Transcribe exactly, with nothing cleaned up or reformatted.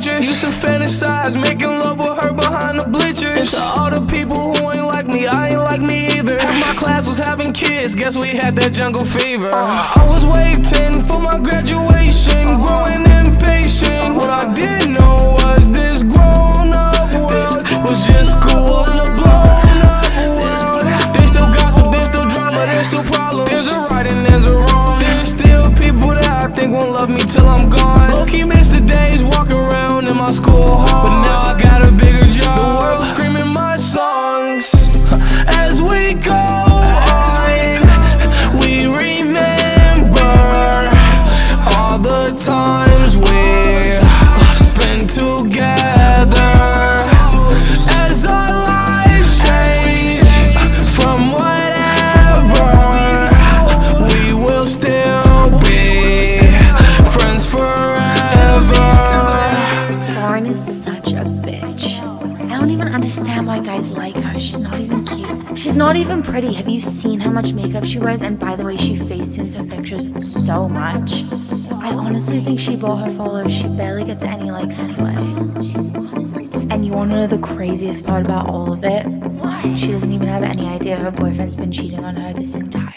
pictures. Used to fantasize, making love with her behind the bleachers. And to all the people who ain't like me, I ain't like me either. Half my class was having kids, guess we had that jungle fever. uh, I was waiting for my graduation, growing impatient. What I didn't know was this grown up world was just cool and a blown up world. There's still gossip, there's still drama, there's still problems. There's a right and there's a wrong. There's still people that I think won't love me till I'm gone. Low-key miss the days walking around in my school hall, but now I got a bigger job. The world screaming my songs as we go on. We remember all the times we spent together. As our lives change from whatever, we will still be friends forever. Lauren is such a bitch. I don't even understand why guys like her. She's not even cute. She's not even pretty. Have you seen how much makeup she wears? And by the way, she facetunes her pictures so much. I honestly think she bought her followers. She barely gets any likes anyway. And you wanna know the craziest part about all of it? She doesn't even have any idea her boyfriend's been cheating on her this entire